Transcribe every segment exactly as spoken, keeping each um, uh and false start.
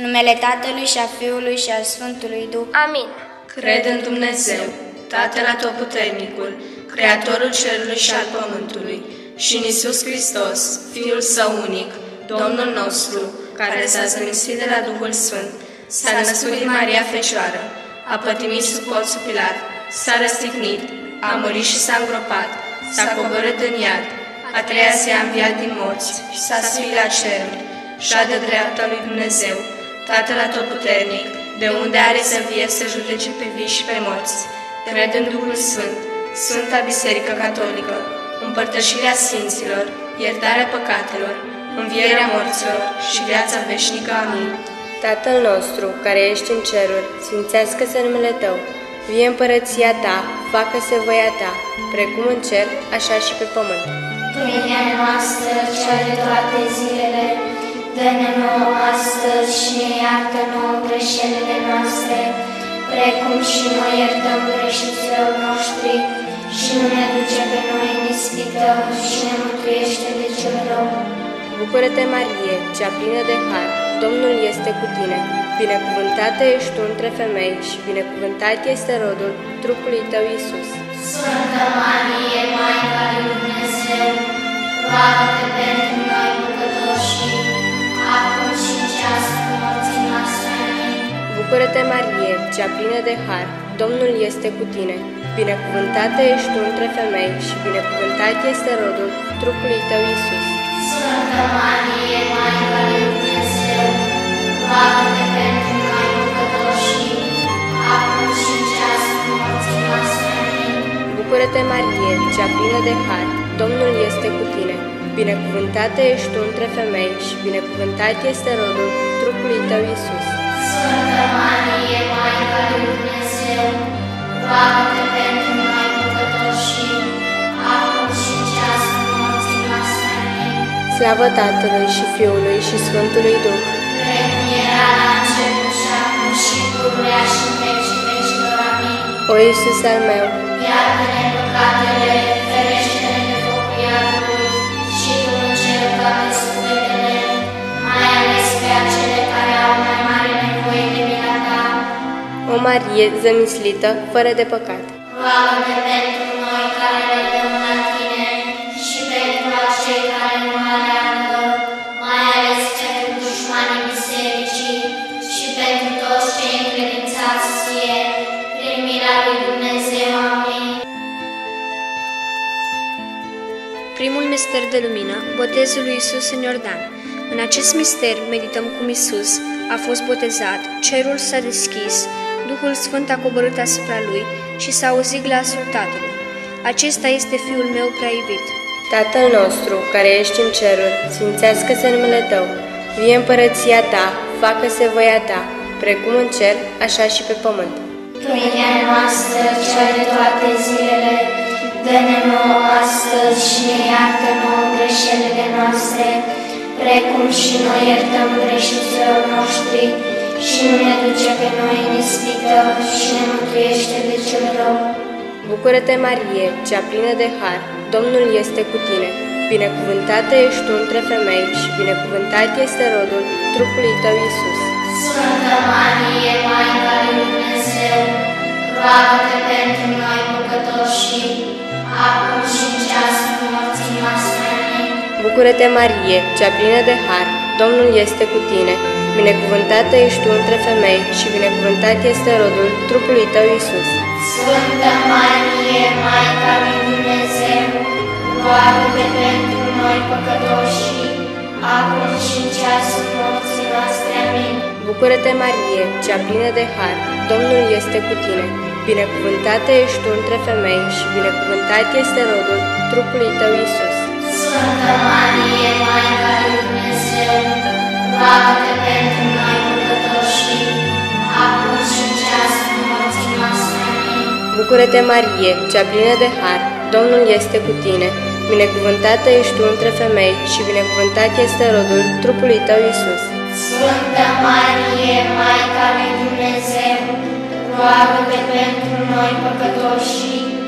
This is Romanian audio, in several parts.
numele Tatălui și a Fiului și a Sfântului Duh. Amin. Cred în Dumnezeu, Tatăl Atotputernicul, Creatorul cerului și al pământului, și în Iisus Hristos, Fiul Său unic, Domnul nostru, care s-a zămislit de la Duhul Sfânt, s-a născut din Maria Fecioară, a pătimit sub Ponțul Pilat, s-a răstignit, a murit și s-a îngropat, s-a coborât în iad, a treia zi a înviat din morți și s-a suit la ceruri, și-a de dreapta lui Dumnezeu, Tatăl Atotputernic, de unde are să vie să judece pe vii și pe morți. Cred în Duhul Sfânt, Sfânta Biserică Catolică, împărtășirea Sfinților, iertarea păcatelor, învierea morților și viața veșnică. Amin. Tatăl nostru, care ești în ceruri, sfințească-se numele Tău, vie împărăția Ta, facă-se voia Ta, precum în cer, așa și pe pământ. Pâinea noastră, cea de toate zilele, dă-ne nouă astăzi și ne iartă nouă greșelile noastre, precum și noi iertăm greșiților noștri, și nu ne duce pe noi în ispită și ne mântuiește de cel rău. Bucură-te, Marie, cea plină de har, Domnul este cu tine. Binecuvântată ești tu între femei și binecuvântat este rodul trupului tău, Iisus. Sfântă Marie, Maica lui Dumnezeu, roagă-te pentru noi păcătoși, acum și în ceasul morții noastre. Amin. Bucură-te, Marie, cea plină de har, Domnul este cu tine. Binecuvântată ești tu între femei și binecuvântat este rodul trupului tău, Iisus. Sfântă Marie, Maica lui Dumnezeu, roagă-te pentru noi păcătoși, acum și în ceasul morții noastre. Amin. Bucură-te, Marie, cea plină de har, Domnul este cu tine. Binecuvântată ești tu între femei și binecuvântat este rodul trupului tău, Iisus. Sfântă Marie, Maica lui Dumnezeu, roagă-te pentru noi păcătoși, acum și în ceasul morții noastre. Amin. Slavă Tatălui și Fiului și Sfântului Duh, Precum era la început și acum și pururea și în vecii vecilor. Amin. O Iisus al meu, Iartă-ne păcatele, ferește-ne de focul iadului și tu încerci toate sufletele, mai ales pe acele care au mai mare nevoie de mila ta. o Marie zămislită, fără de păcat. Roagă-te pentru noi care ne dăm la tine și pentru acei care nu aleargă, mai ales pentru dușmanii bisericii și pentru toți cei încredințați ție, prin mila lui Dumnezeu. Amin. Primul mister de lumină, botezul lui Iisus în Iordan. În acest mister medităm cum Iisus a fost botezat, cerul s-a deschis, Duhul Sfânt a coborât asupra lui și s-a auzit glasul Tatălui. Acesta este Fiul meu prea iubit. Tatăl nostru, care ești în ceruri, sfințească-se numele Tău, vie împărăția Ta, facă-se voia Ta, precum în cer, așa și pe pământ. Pâinea noastră, cea de toate zilele, dă-ne nouă astăzi și ne iartă nouă greșelile noastre, precum și noi iertăm greșiților noștri, și nu ne duce pe noi în ispită și ne mântuiește de cel rău. Bucură-te, Marie, cea plină de har, Domnul este cu tine. Binecuvântată ești tu între femei și binecuvântat este rodul trupului tău, Iisus. Sfântă Marie, Maica lui Dumnezeu, roagă-te pentru noi păcătoși, acum și în ceasul morții noastre. Amin. Bucură-te, Marie, cea plină de har, Domnul este cu tine. Binecuvântată ești tu între femei și binecuvântat este rodul trupului tău, Iisus. Sfântă Marie, Maica lui Dumnezeu, roagă-te pentru noi păcătoși, acum și în ceasul morții noastre. Amin. Bucură-te, Marie, cea plină de har, Domnul este cu tine. Binecuvântată ești tu între femei și binecuvântat este rodul trupului tău, Iisus. Sfântă Marie, Maica lui Dumnezeu, roagă-te pentru noi păcătoși, acum și în ceasul morții noastre. Amin. Bucură-te, Marie, cea plină de har, Domnul este cu tine. Binecuvântată ești tu între femei și binecuvântat este rodul trupului tău, Iisus. Sfântă Marie, Maica lui Dumnezeu, roagă-te pentru noi păcătoși,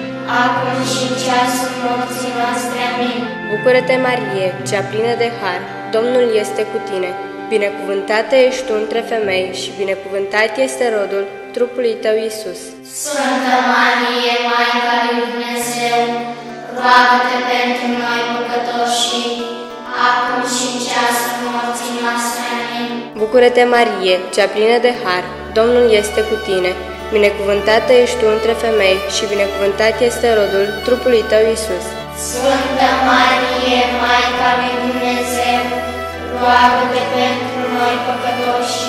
acum și în ceasul morții noastre. Amin. Bucură-te, Marie, cea plină de har, Domnul este cu tine. binecuvântată ești tu între femei și binecuvântat este rodul trupului tău, Iisus. Sfântă Marie, Maica lui Dumnezeu, roagă-te pentru noi păcătoși, acum și în ceasul morții noastre. Amin. Bucură-te, Marie, cea plină de har, Domnul este cu tine. Binecuvântată ești tu între femei și binecuvântat este rodul trupului tău, Iisus. Sfântă Marie, Maica lui Dumnezeu, roagă-te pentru noi păcătoși,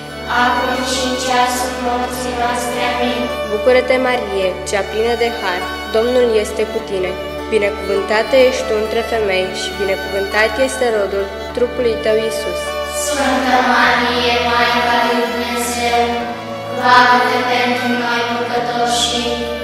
acum și în ceasul morții noastre. Amin. Bucură-te, Marie, cea plină de har, Domnul este cu tine. Binecuvântată ești tu între femei și binecuvântat este rodul trupului tău, Iisus. Sfântă Marie, Maica lui Dumnezeu, roagă-te pentru noi păcătoși,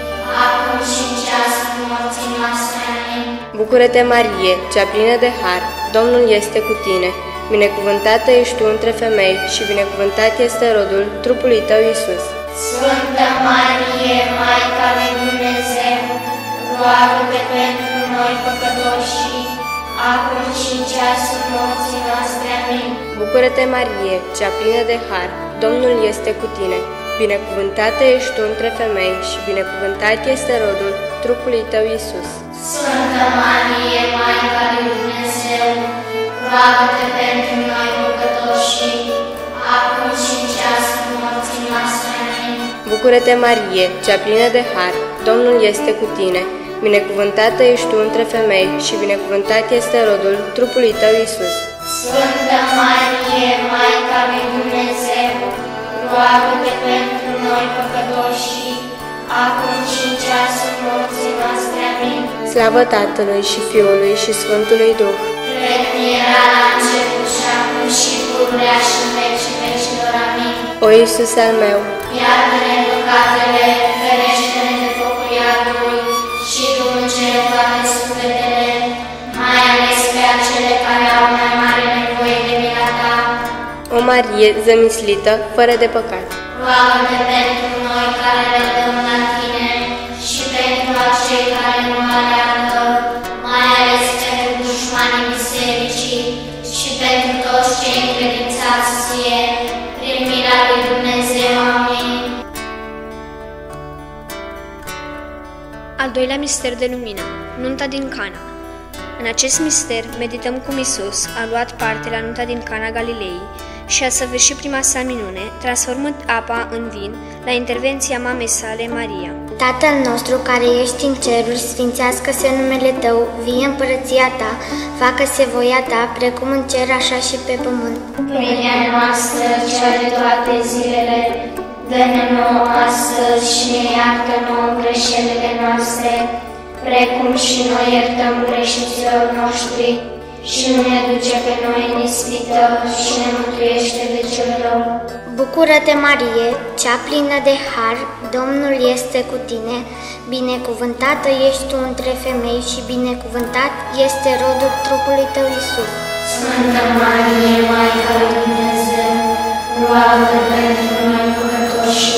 acum și în ceasul morții noastre. Amin. Bucură-te, Marie, cea plină de har, Domnul este cu tine. Binecuvântată ești tu între femei și binecuvântat este rodul trupului tău, Iisus. Sfântă Marie, Maica lui Dumnezeu, roagă-te pentru noi păcătoși, acum și în ceasul morții noastre. Amin. Bucură-te, Marie, cea plină de har, Domnul este cu tine. Binecuvântată ești tu între femei și binecuvântat este rodul trupului tău, Iisus. Sfântă Marie, Maica lui Dumnezeu, roagă-te pentru noi păcătoși, acum și în ceasul morții noastre. Amin. Bucură-te, Marie, cea plină de har, Domnul este cu tine. Binecuvântată ești tu între femei și binecuvântat este rodul trupului tău, Iisus. Sfântă Marie, Maica lui Dumnezeu, roagă-te pentru noi păcătoși, acum și în ceasul morții noastre. Amin. Slavă Tatălui și Fiului și Sfântului Duh. Precum era la început și acum și pururea și în vecii vecilor. Amin. O Iisus al meu, iartă-ne păcatele, ferește-ne de focul iadului și du în cer toate sufletele, mai ales pe acele care au mai mare nevoie de mila ta. o Marie zămislită, fără de păcat, Roagă-te pentru noi care le dăm la tine și pentru acei care nu aleargă, mai ales pentru dușmanii bisericii și pentru toți cei încredințați ție, prin mila lui Dumnezeu. Amin. Al doilea mister de lumină, nunta din Cana. În acest mister medităm cum Iisus a luat parte la nunta din Cana Galilei și a săvârșit prima sa minune, transformând apa în vin la intervenția mamei sale, Maria. Tatăl nostru care ești în ceruri, sfințească-se numele Tău, vie împărăția Ta, facă-se voia Ta, precum în cer, așa și pe pământ. Pâinea noastră, cea de toate zilele, dă-ne nouă astăzi și ne iartă nouă greșelile noastre, precum și noi iertăm greșiților noștri, și nu ne duce pe noi în ispită și ne mântuiește de cel rău. Bucură-te, Marie, cea plină de har, Domnul este cu tine, binecuvântată ești tu între femei și binecuvântat este rodul trupului tău, Iisus. Sfântă Marie, Maica lui Dumnezeu, roagă pentru noi păcătoși,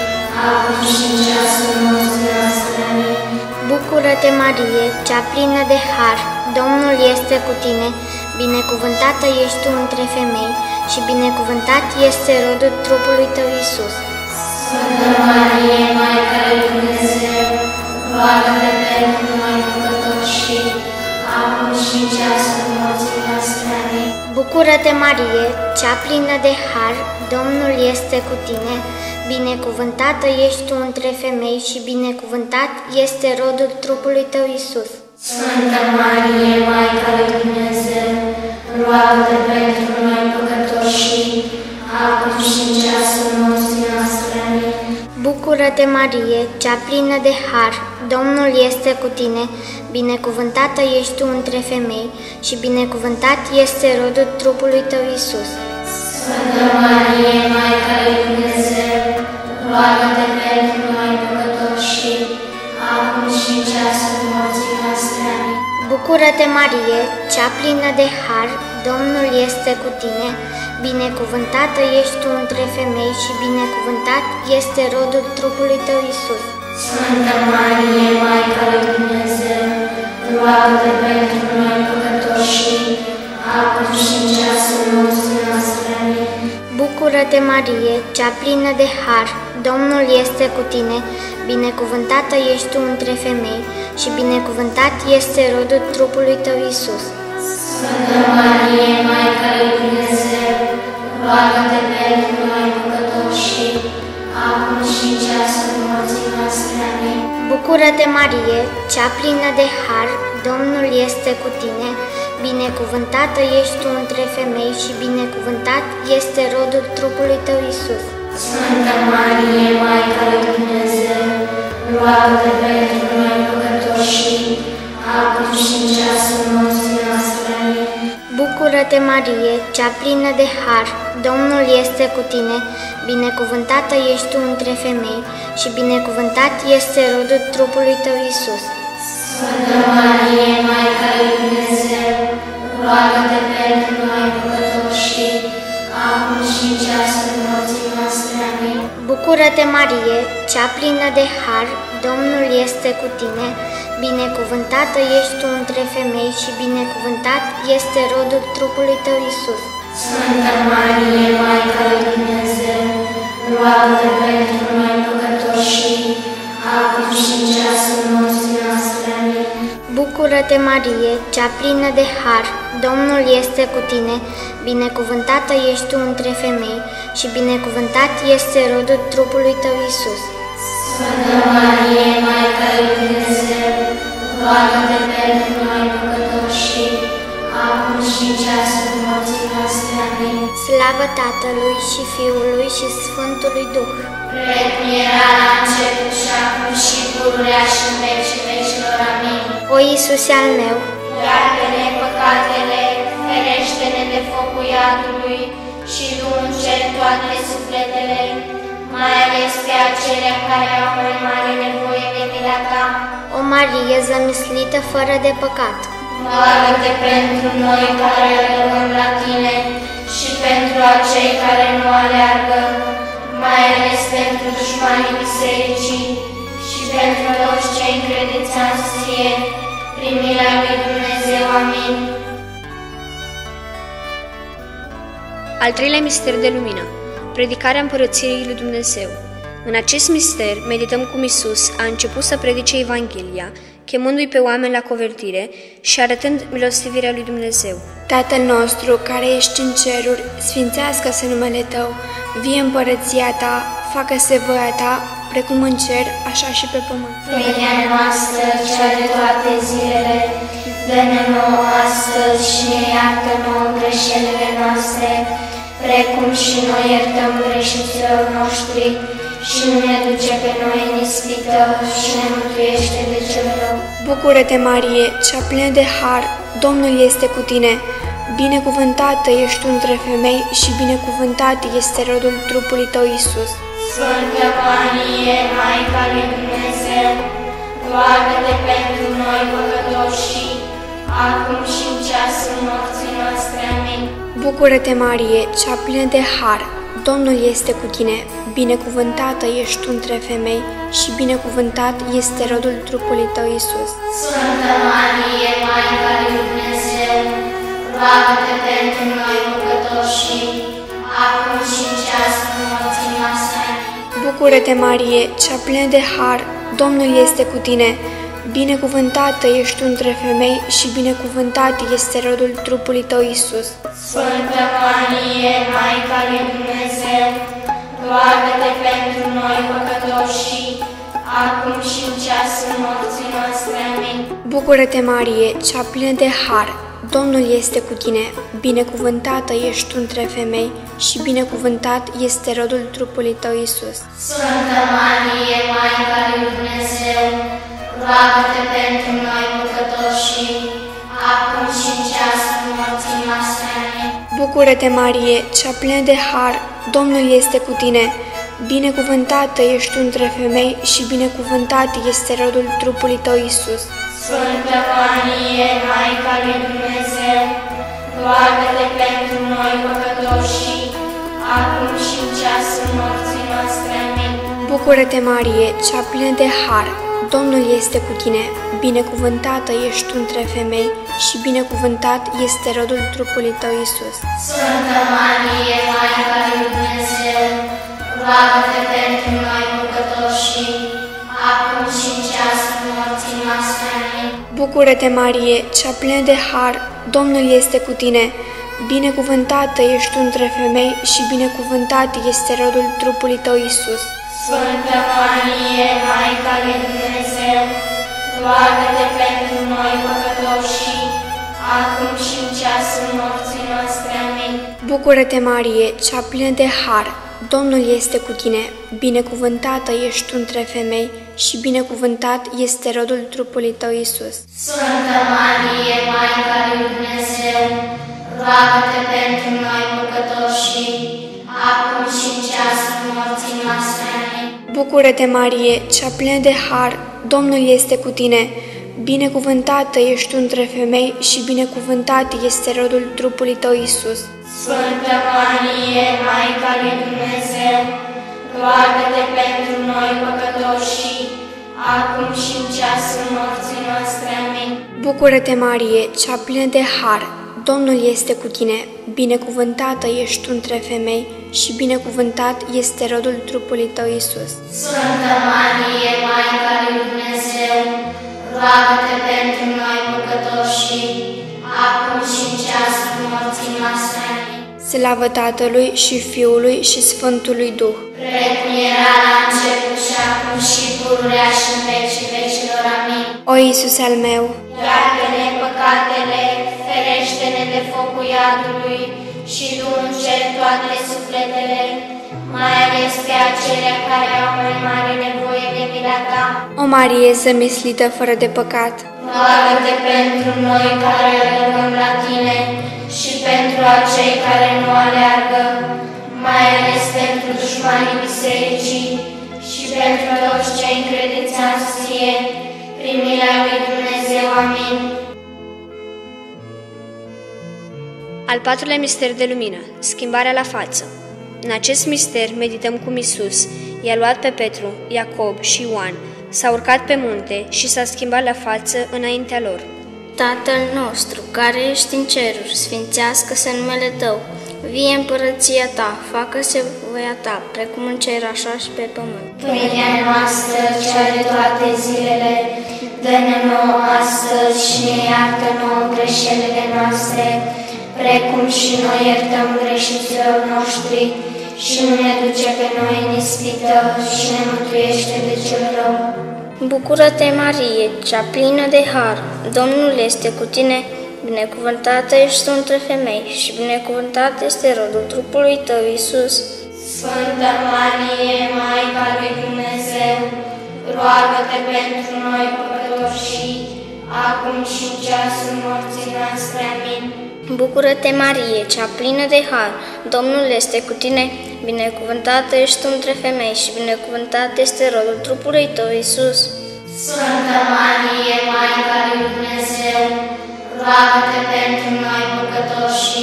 acum și în ceasul morții noastre. Amin. Bucură-te, Marie, cea plină de har, Domnul este cu tine, binecuvântată ești tu între femei și binecuvântat este rodul trupului tău, Iisus. Sfântă Marie, Maica lui Dumnezeu, roagă-te pentru noi păcătoși, acum și în ceasul morții noastre. Amin. Bucură-te, Marie, cea plină de har, Domnul este cu tine, binecuvântată ești tu între femei și binecuvântat este rodul trupului tău, Iisus. Sfântă Marie, Maica lui Dumnezeu, roagă-te pentru noi păcătoși, acum și în ceasul morții noastre. Amin. Bucură-te, Marie, cea plină de har, Domnul este cu tine, binecuvântată ești tu între femei și binecuvântat este rodul trupului tău, Iisus. Sfântă Marie, Maica lui Dumnezeu, roagă-te pentru noi păcătoși, acum și în ceasul morții noastre. Amin. Bucură-te, Marie, cea plină de har, Domnul este cu tine, binecuvântată ești tu între femei și binecuvântat este rodul trupului tău, Iisus. Sfântă Marie, Maica lui Dumnezeu, roagă-te pentru noi păcătoși, acum și în ceasul morții noastre. Bucură-te, Marie, cea plină de har, Domnul este cu tine, binecuvântată ești tu între femei și binecuvântat este rodul trupului tău, Iisus. Sfântă Marie, Maica lui Dumnezeu, roagă-te pentru noi păcătoși, acum și în ceasul morții noastre. Amin. Bucură-te, Marie, cea plină de har, Domnul este cu tine, binecuvântată ești tu între femei și binecuvântat este rodul trupului tău, Iisus. Sfântă Marie, Maica lui Dumnezeu, roagă-te pentru noi păcătoși, acum și în ceasul morții noastre. Amin. Bucură-te, Marie, cea plină de har, Domnul este cu tine, binecuvântată ești tu între femei și binecuvântat este rodul trupului tău, Iisus. Sfântă Marie, Maica lui Dumnezeu, roagă-te pentru noi păcătoși, acum și în ceasul morții noastre. Amin. Bucură-te, Marie, cea plină de har, Domnul este cu tine, binecuvântată ești tu între femei și binecuvântat este rodul trupului tău, Iisus. Sfântă Marie, Maica lui Dumnezeu, roagă-te pentru noi păcătoși, acum și în ceasul morții noastre. Amin. Bucură-te, Marie, cea plină de har, Domnul este cu tine, binecuvântată ești tu între femei și binecuvântat este rodul trupului tău, Iisus. Sfântă Marie, Maica lui Dumnezeu, roagă-te pentru noi păcătoși, acum și în ceasul morții noastre. Amin. Slavă Tatălui și Fiului și Sfântului Duh! Precum era la început și acum și pururea și în vecii vecilor. Amin. O Iisuse al meu, iartă-ne păcatele, ferește-ne de focul iadului și du în cer toate sufletele, mai ales pe acelea care au mai mare nevoie de mila ta. o Marie zămislită fără de păcat, Roagă-te pentru noi care alergăm la tine și pentru acei care nu aleargă, mai ales pentru dușmanii bisericii și pentru toți cei încredințați ție, prin mila lui Dumnezeu. Amin. Al treilea mister de lumină, predicarea Împărăției lui Dumnezeu. În acest mister, medităm cum Iisus a început să predice Evanghelia, chemându-i pe oameni la convertire și arătând milostivirea lui Dumnezeu. Tatăl nostru, care ești în ceruri, sfințească-se numele Tău, vie împărăția Ta, facă-se voia Ta, precum în cer, așa și pe pământ. Pâinea noastră, cea de toate zilele, dă-ne nouă astăzi și ne iartă nouă greșelile noastre, precum și noi iertăm greșiților noștri, și nu ne duce pe noi în ispită și ne mântuiește de cel rău. Bucură-te, Marie, cea plină de har, Domnul este cu tine, binecuvântată ești tu între femei și binecuvântat este rodul trupului tău, Iisus. Sfântă Marie, Maica lui Dumnezeu, roagă-te pentru noi păcătoși, acum și în ceasul morții noastre. Amin. Bucură-te, Marie, cea plină de har, Domnul este cu tine, binecuvântată ești tu între femei și binecuvântat este rodul trupului tău, Iisus. Sfântă Marie, Maica lui Dumnezeu, roagă-te pentru noi păcătoși, acum și în ceasul morții noastre. Bucură-te, Marie, cea plină de har, Domnul este cu tine, binecuvântată ești tu între femei și binecuvântat este rodul trupului tău, Iisus. Sfântă Marie, Maica lui Dumnezeu, roagă-te pentru noi păcătoși, acum și în ceasul morții noastre. Amin. Bucură-te, Marie, cea plină de har, Domnul este cu tine, binecuvântată ești tu între femei și binecuvântat este rodul trupului tău, Iisus. Sfântă Marie, Maica lui Dumnezeu, roagă-te pentru noi păcătoși, acum și în ceasul morții noastre. Amin. Bucură-te, Marie, cea plină de har, Domnul este cu tine, binecuvântată ești tu între femei și binecuvântat este rodul trupului tău, Iisus. Sfântă Marie, Maica lui Dumnezeu, roagă-te pentru noi păcătoși, acum și în ceasul morții noastre. Amin. Bucură-te, Marie, cea plină de har, Domnul este cu tine, binecuvântată ești tu între femei și binecuvântat este rodul trupului tău, Iisus. Sfântă Marie, Maica lui Dumnezeu, roagă-te pentru noi păcătoși, acum și în ceasul morții noastre. Amin. Bucură-te, Marie, cea plină de har, Domnul este cu tine, binecuvântată ești tu între femei și binecuvântat este rodul trupului tău, Iisus. Sfântă Marie, Maica lui Dumnezeu, roagă-te pentru noi păcătoși, acum și în ceasul morții noastre. Amin. Bucură-te, Marie, cea plină de har, Domnul este cu tine, binecuvântată ești tu între femei și binecuvântat este rodul trupului tău, Iisus. Sfântă Marie, Maica lui Dumnezeu, roagă-te pentru noi păcătoși, acum și în ceasul morții noastre. Amin. Bucură-te, Marie, cea plină de har, Domnul este cu tine, binecuvântată ești tu între femei și binecuvântat este rodul trupului tău, Iisus. Sfântă Marie, Maica lui Dumnezeu, roagă-te pentru noi păcătoși, acum și în ceasul morții noastre. Amin. Bucură-te, Marie, cea plină de har, Domnul este cu tine, binecuvântată ești tu între femei și binecuvântat este rodul trupului tău, Iisus. Sfântă Marie, Maica lui Dumnezeu, roagă-te pentru noi păcătoși, acum și în ceasul morții noastre. Amin. Slavă Tatălui și Fiului și Sfântului Duh. Precum era la început și acum și pururea și în vecii vecilor. Amin. O Iisuse al meu, Iartă-ne păcatele, ferește-ne de focul iadului și du în cer toate sufletele, mai ales pe acelea care au mai mare nevoie de mila ta. o Marie zămislită fără de păcat, Roagă-te pentru noi care alergăm la tine și pentru acei care nu aleargă, mai ales pentru dușmanii bisericii și pentru toți cei încredințați ție, prin mila lui Dumnezeu. Amin. Al patrulea mister de lumină, schimbarea la față. În acest mister medităm cum Iisus i-a luat pe Petru, Iacob și Ioan, s-a urcat pe munte și s-a schimbat la față înaintea lor. Tatăl nostru, care ești în ceruri, sfințească-se numele Tău, vie împărăția Ta, facă-se voia Ta, precum în cer, așa și pe pământ. Pâinea noastră, cea de toate zilele, dă-ne nouă astăzi și ne iartă nouă greșelile noastre, precum și noi iertăm greșiților noștri, și nu ne duce pe noi în ispită și ne mântuiește de cel rău. Bucură-te, Marie, cea plină de har, Domnul este cu tine, binecuvântată ești tu între femei și binecuvântat este rodul trupului tău, Iisus. Sfântă Marie, Maica lui Dumnezeu, roagă-te pentru noi păcătoși, acum și în ceasul morții noastre. Amin. Bucură-te, Marie, cea plină de har, Domnul este cu tine, binecuvântată ești tu între femei și binecuvântat este rodul trupului tău, Iisus. Sfântă Marie, Maica lui Dumnezeu, roagă-te pentru noi păcătoși,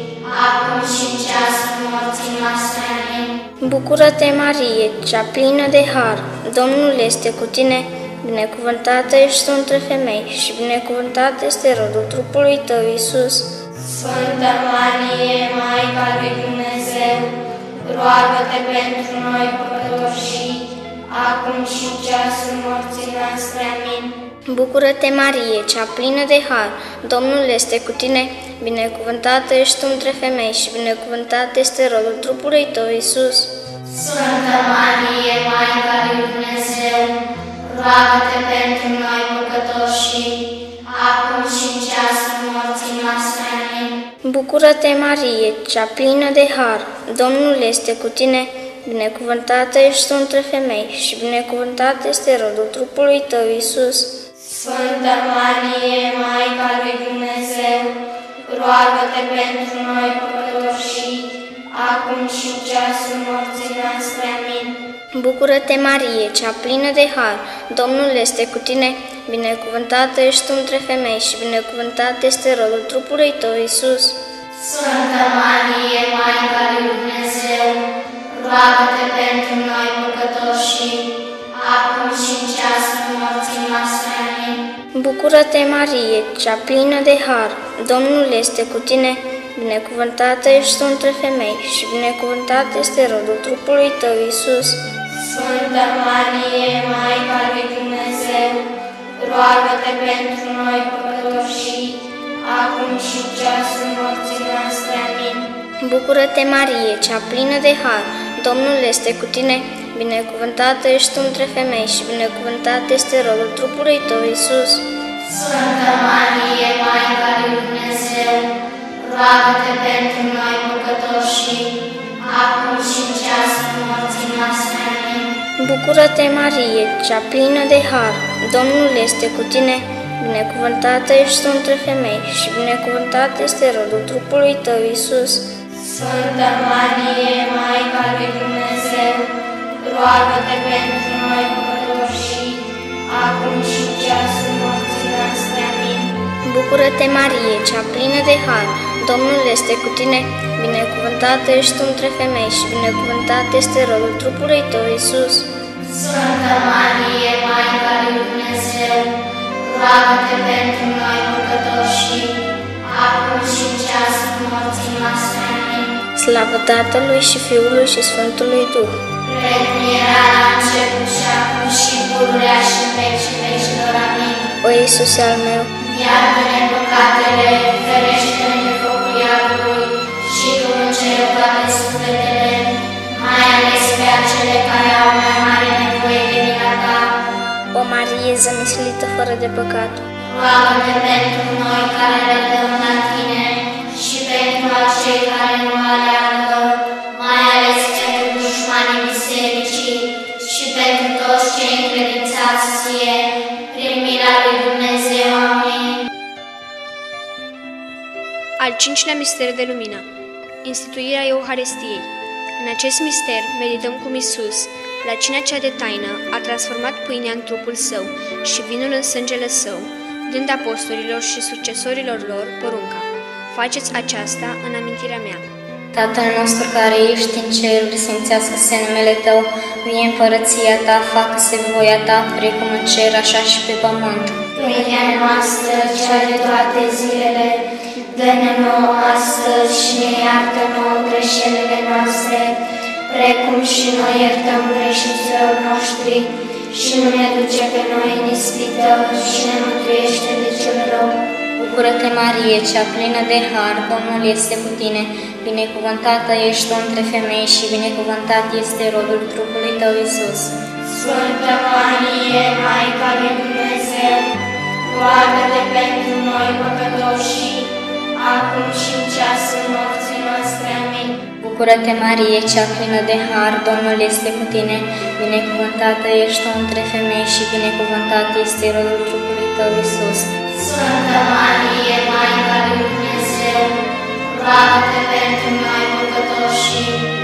acum și în ceasul morții noastre. Amin. Bucură-te, Marie, cea plină de har, Domnul este cu tine, binecuvântată ești tu între femei și binecuvântat este rodul trupului tău, Iisus. Sfântă Marie, Maica lui Dumnezeu, roagă-te pentru noi păcătoși, acum și în ceasul morții noastre. Amin. Bucură-te, Marie, cea plină de har, Domnul este cu tine, binecuvântată ești tu între femei și binecuvântat este rodul trupului tău, Iisus. Sfântă Marie, Maica lui Dumnezeu, roagă-te pentru noi păcătoși, acum și în ceasul morții noastre. Amin. Bucură-te, Marie, cea plină de har, Domnul este cu tine, binecuvântată ești tu între femei și binecuvântat este rodul trupului tău, Iisus. Sfântă Marie, Maica lui Dumnezeu, roagă-te pentru noi păcătoși, acum și în ceasul morții noastre. Amin. Bucură-te, Marie, cea plină de har, Domnul este cu tine, binecuvântată ești tu între femei și binecuvântat este rodul trupului tău, Iisus. Sfântă Marie, Maica lui Dumnezeu, roagă-te pentru noi păcătoși, și acum și în ceasul morții noastre. Amin. Bucură-te, Marie, cea plină de har, Domnul este cu tine, binecuvântată ești tu între femei și binecuvântat este rodul trupului tău, Iisus. Sfântă Marie, Maica lui Dumnezeu, roagă-te pentru noi păcătoși, acum și în ceasul morții noastre. Amin. Bucură-te, Marie, cea plină de har, Domnul este cu tine, binecuvântată ești tu între femei și binecuvântat este rodul trupului tău, Iisus. Sfântă Marie, Maica lui Dumnezeu, roagă-te pentru noi păcătoși, acum și în ceasul morții noastre. Amin. Bucură-te, Marie, cea plină de har, Domnul este cu tine, binecuvântată ești tu între femei și binecuvântat este rodul trupului tău, Iisus. Sfântă Marie, Maica lui Dumnezeu, roagă-te pentru noi păcătoși, acum și în ceasul morții noastre. Amin. Bucură-te, Marie, cea plină de har, Domnul este cu tine, binecuvântată ești tu între femei și binecuvântat este rodul trupului tău, Iisus. Sfântă Marie, Maica lui Dumnezeu, roagă-te pentru noi păcătoși, acum și în ceasul morții noastre. Amin. Slavă Tatălui și Fiului și Sfântului Duh. Precum era la început și acum și pururea și în vecii vecilor. Amin. O Iisuse al meu, iartă-ne păcatele, ferește-ne de focul iadului și tu încerci toate sufletele, mai ales pe acele care au mai mare nevoie de mila ta. o Marie zămislită fără de păcat, Roagă-te pentru noi care le dăm la tine și pentru acei care nu aleargă, mai ales pentru dușmanii bisericii și pentru toți cei încredințați ție, prin mila lui Dumnezeu. Amin. Al cincilea mister de lumină, instituirea Euharistiei. În acest mister medităm cum Iisus, la cina cea de taină, a transformat pâinea în trupul său și vinul în sângele său, dând apostolilor și succesorilor lor porunca: faceți aceasta în amintirea mea. Tatăl nostru care ești în ceruri, sfințească-se numele Tău, vie împărăția Ta, facă-se voia Ta, precum în cer, așa și pe pământ. Pâinea noastră, cea de toate zilele, dă-ne nouă astăzi și ne iartă nouă greșelile noastre, precum și noi iertăm greșiților noștri, și nu ne duce pe noi în ispită și ne mântuiește de cel rău. Bucură-te, Marie, cea plină de har, Domnul este cu tine, binecuvântată ești tu între femei și binecuvântat este rodul trupului tău, Iisus. Sfântă Marie, Maica lui Dumnezeu, roagă-te pentru noi păcătoși, acum și în ceasul morții noastre. Amin. Bucură-te, Marie, cea plină de har, Domnul este cu tine, binecuvântată ești tu între femei și binecuvântat este rodul trupului tău, Iisus. Sfântă Marie, Maica lui Dumnezeu, roagă-te pentru noi păcătoși,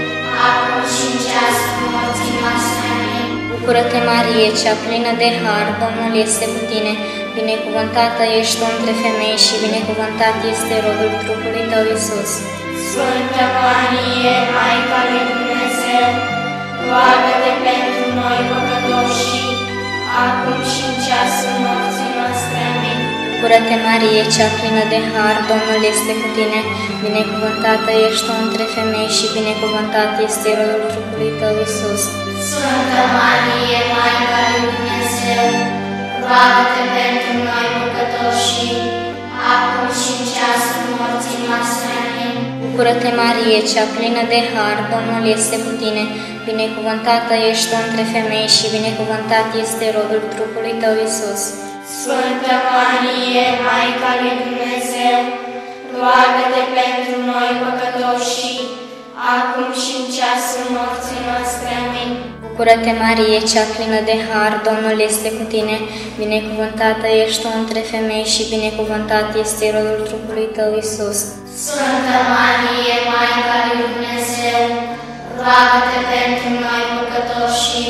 acum și în ceasul morții noastre. Amin. Bucură-te, Marie, cea plină de har, Domnul este cu tine, binecuvântată ești tu între femei și binecuvântat este rodul trupului tău, Iisus. Sfântă Marie, Maica lui Dumnezeu, roagă-te pentru noi păcătoși, acum și în ceasul morții noastre. Amin. Bucură-te, Marie, cea plină de har, Domnul este cu tine, binecuvântată ești tu între femei și binecuvântat este rodul trupului tău, Iisus. Sfântă Marie, Maica lui Dumnezeu, roagă-te pentru noi păcătoși, acum și în ceasul morții noastre. Amin. Bucură-te, Marie, cea plină de har, Domnul este cu tine, binecuvântată ești tu între femei și binecuvântat este rodul trupului tău, Iisus. Sfântă Marie, Maica lui Dumnezeu, roagă-te pentru noi păcătoși, acum și în ceasul morții noastre. Amin. Bucură-te, Marie, cea plină de har, Domnul este cu tine, binecuvântată ești tu între femei și binecuvântat este rodul trupului tău, Iisus. Sfântă Marie, Maica lui Dumnezeu, roagă-te pentru noi păcătoși,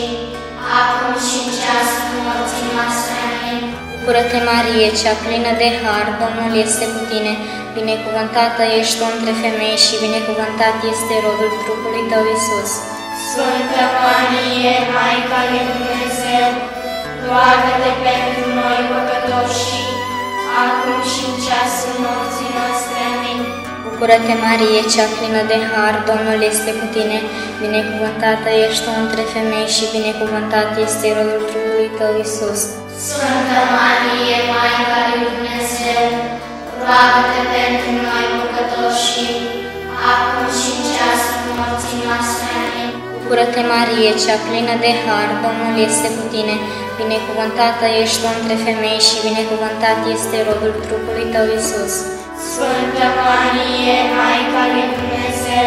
acum și în ceasul morții noastre. Amin. Bucură-te, Marie, cea plină de har, Domnul este cu tine, binecuvântată ești tu între femei și binecuvântat este rodul trupului tău, Iisus. Sfântă Marie, Maica lui Dumnezeu, roagă-te pentru noi păcătoși, acum și în ceasul morții noastre. Amin. Bucură-te, Marie, cea plină de har, Domnul este cu tine, binecuvântată ești tu între femei și binecuvântat este rodul trupului tău, Iisus. Sfântă Marie, Maica lui Dumnezeu, roagă-te pentru noi păcătoși, acum și în ceasul morții noastre. Amin. Bucură-te, Marie, cea plină de har, Domnul este cu tine, binecuvântată ești tu între femei și binecuvântat este rodul trupului tău, Iisus. Sfântă Marie, Maica lui Dumnezeu,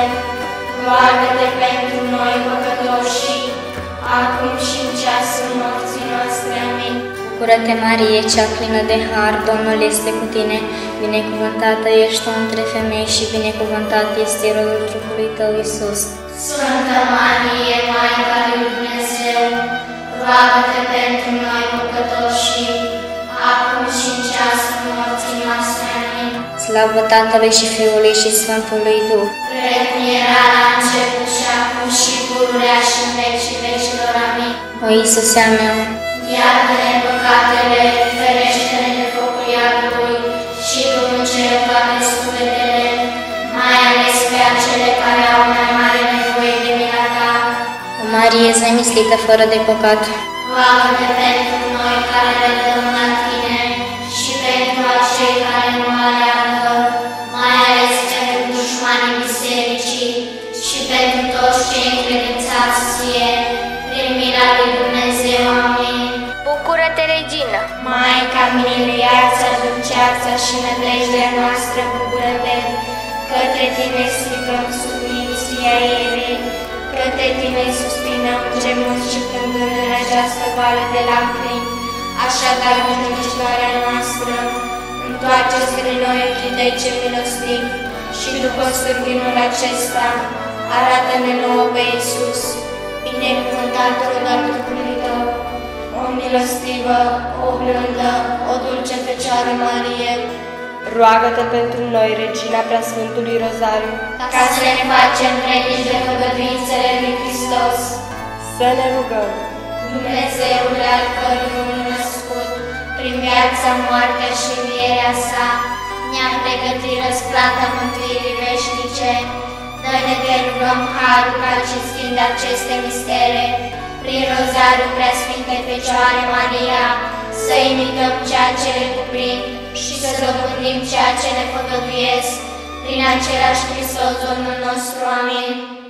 roagă-te pentru noi păcătoși, acum și în ceasul morții noastre. Amin. Bucură-te, Marie, cea plină de har, Domnul este cu tine, binecuvântată ești tu între femei și binecuvântat este rodul trupului tău, Iisus. Sfântă Marie, Maica lui Dumnezeu, roagă-te pentru noi păcătoși, acum și în ceasul morții noastre. Amin. Slavă Tatălui și Fiului și Sfântului Duh, precum era la început și acum și pururea și în vecii vecilor. Amin. O Iisuse al meu, iartă-ne păcatele, ferește-ne de focul iadului și du în cer toate sufletele, mai ales pe acele care au mai mare nevoie de mila ta. O Marie zămislită fără de păcat, roagă-te pentru noi care le dăm la tine și pentru acei care nu aleagă, mai ales pentru dușmanii bisericii și pentru toți cei încredințați ție, prin mila lui Dumnezeu. Amin. Bucură-te, Regină! Maica milei, viața, dulceața și nădejdea noastră, bucură-te! Către tine strigăm suferinția Evei, către tine suspinăm gemuți și plângând în această vale de lacrimi. Așadar, mântuitoarea noastră, întoarce-ți spre noi ochii tăi ce milostiv și după stârghinul acesta, arată-ne nouă pe Iisus, binecuvântat rod al trupului tău, o milostivă, o blândă, o dulce Fecioară Marie. Roagă-te pentru noi, Regina Preasfântului Rozariu, ca să ne facem vrednici de făgăduințele lui Hristos. Să ne rugăm. Dumnezeule al cărui unul născut, prin viața, moartea și învierea sa, ne-a pregătit răsplata mântuirii veșnice. Dă-ne, te rugăm, harul ca cinstind aceste mistere, prin Rozariul Preasfintei Fecioare Maria, să imităm ceea ce le cuprind și să dobândim ceea ce ne făgăduiesc, prin același Hristos Domnul nostru. Amin.